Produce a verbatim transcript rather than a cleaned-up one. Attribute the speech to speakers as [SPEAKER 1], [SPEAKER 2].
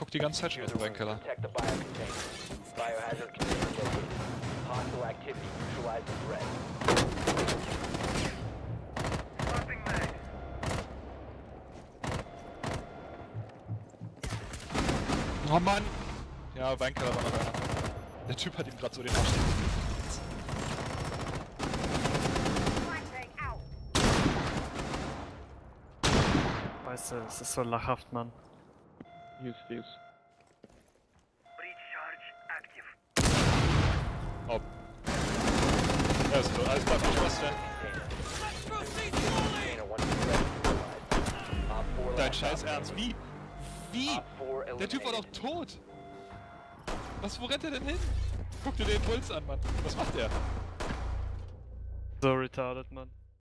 [SPEAKER 1] die ganze Zeit schon aus dem Weinkeller.
[SPEAKER 2] Protect the biocontainer. Biohazard container located. Hostile activity. Neutralize the threat. Swapping mag.
[SPEAKER 1] Oh Mann! Ja, Weinkeller war noch einer. Der Typ hat ihm gerade so den Arsch.
[SPEAKER 3] Weißt du, es ist so lachhaft, Mann.
[SPEAKER 4] Use, use.
[SPEAKER 2] Breach charge active.
[SPEAKER 1] Oh. Ja, ist so. Alles klar, viel Spaß, denn.
[SPEAKER 2] Container once again neutralized. Op four
[SPEAKER 1] Dein
[SPEAKER 2] last
[SPEAKER 1] Scheiß
[SPEAKER 2] operator.
[SPEAKER 1] Ernst, wie? Wie?
[SPEAKER 2] Op four
[SPEAKER 1] Der Typ war doch
[SPEAKER 2] eliminated.
[SPEAKER 1] tot! Was, wo rennt er denn hin? Guck dir den Puls an, Mann. Was macht der?
[SPEAKER 3] So retarded, Mann.